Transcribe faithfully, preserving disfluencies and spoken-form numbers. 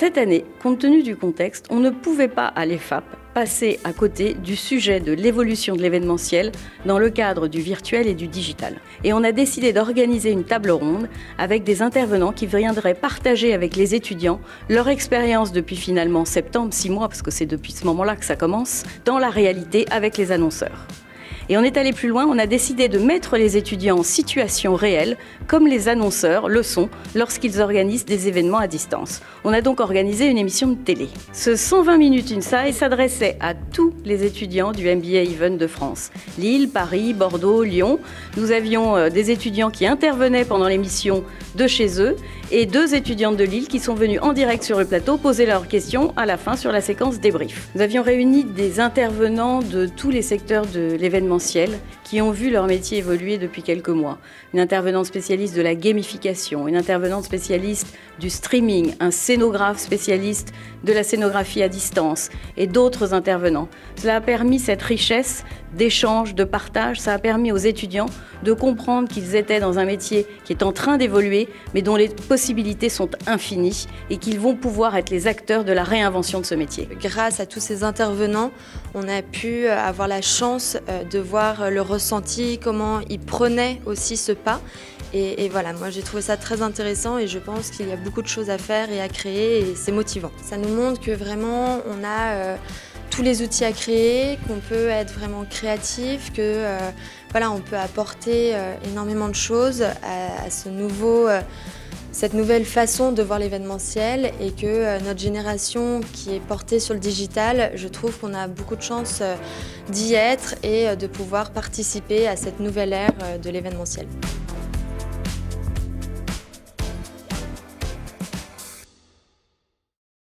Cette année, compte tenu du contexte, on ne pouvait pas à l'E F A P passer à côté du sujet de l'évolution de l'événementiel dans le cadre du virtuel et du digital. Et on a décidé d'organiser une table ronde avec des intervenants qui viendraient partager avec les étudiants leur expérience depuis finalement septembre, six mois, parce que c'est depuis ce moment-là que ça commence, dans la réalité avec les annonceurs. Et on est allé plus loin, on a décidé de mettre les étudiants en situation réelle, comme les annonceurs le sont lorsqu'ils organisent des événements à distance. On a donc organisé une émission de télé. Ce cent vingt minutes Inside s'adressait à tous les étudiants du M B A Even de France. Lille, Paris, Bordeaux, Lyon. Nous avions des étudiants qui intervenaient pendant l'émission de chez eux et deux étudiantes de Lille qui sont venues en direct sur le plateau poser leurs questions à la fin sur la séquence débrief. Nous avions réuni des intervenants de tous les secteurs de l'événementiel qui ont vu leur métier évoluer depuis quelques mois. Une intervenante spécialiste de la gamification, une intervenante spécialiste du streaming, un scénographe spécialiste de la scénographie à distance et d'autres intervenants. Cela a permis cette richesse d'échange, de partage. Ça a permis aux étudiants de comprendre qu'ils étaient dans un métier qui est en train d'évoluer, mais dont les possibilités sont infinies et qu'ils vont pouvoir être les acteurs de la réinvention de ce métier. Grâce à tous ces intervenants, on a pu avoir la chance de voir le ressenti, comment ils prenaient aussi ce pas. Et, et voilà, moi j'ai trouvé ça très intéressant et je pense qu'il y a beaucoup de choses à faire et à créer et c'est motivant. Ça nous montre que vraiment on a euh, tous les outils à créer, qu'on peut être vraiment créatif, que euh, voilà, on peut apporter euh, énormément de choses à, à ce nouveau, euh, cette nouvelle façon de voir l'événementiel et que euh, notre génération qui est portée sur le digital, je trouve qu'on a beaucoup de chance euh, d'y être et euh, de pouvoir participer à cette nouvelle ère euh, de l'événementiel.